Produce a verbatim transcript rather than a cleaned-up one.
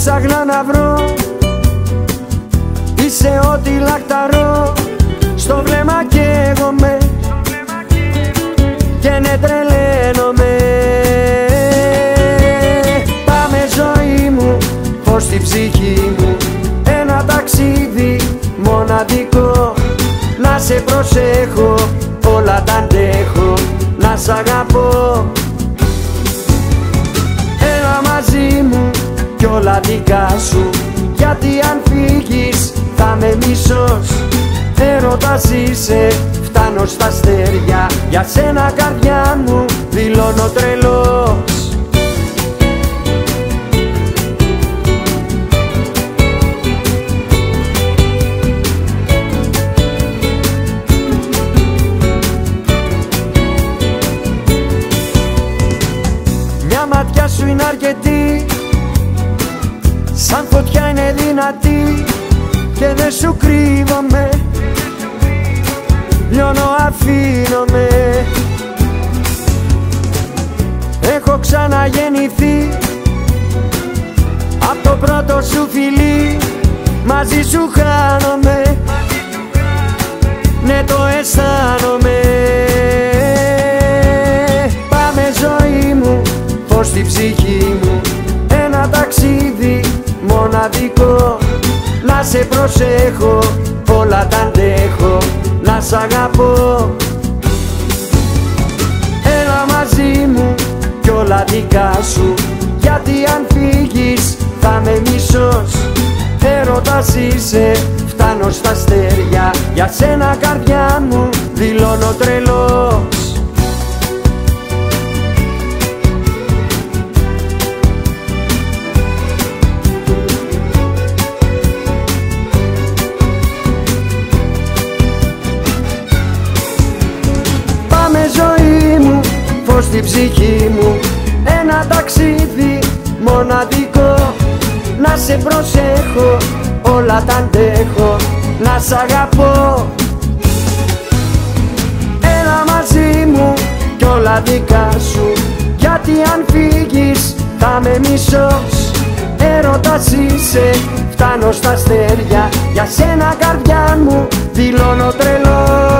ψάχνα να βρω, είσαι ό,τι λακταρώ. Στο βλέμμα καίγομαι και ναι τρελαίνομαι. Πάμε ζωή μου, φως στην ψυχή μου, ένα ταξίδι μοναδικό. Να σε προσέχω, όλα τα αντέχω, να σ' αγαπώ. Έλα μαζί μου κι όλα δικά σου, γιατί αν φύγεις θα με μισός. Έρωτας είσαι, φτάνω στα αστέρια, για σένα καρδιά μου δηλώνω τρελός. Μια ματιά σου είναι αρκετή, σαν φωτιά είναι δυνατή και δεν σου κρύβομαι, λιώνω αφήνομαι. Έχω ξαναγεννηθεί απ' το πρώτο σου φιλί, μαζί σου χάνομαι, ναι το αισθάνομαι. Πάμε ζωή μου, φως στην ψυχή μου, ένα ταξίδι μοναδικό. Να σε προσέχω, όλα τα αντέχω, να σ' αγαπώ. Έλα μαζί μου κι όλα δικά σου, γιατί αν φύγεις θα με μισός. Έρωτας είσαι, φτάνω στα αστέρια, για σένα καρδιά μου δηλώνω τρελός. Φως στην ψυχή μου, ένα ταξίδι μοναδικό. Να σε προσέχω, όλα τα αντέχω, να σ' αγαπώ. Έλα μαζί μου κι όλα δικά σου, γιατί αν φύγεις θα με μισός. Έρωτας είσαι, φτάνω στα αστέρια, για σένα καρδιά μου δηλώνω τρελός.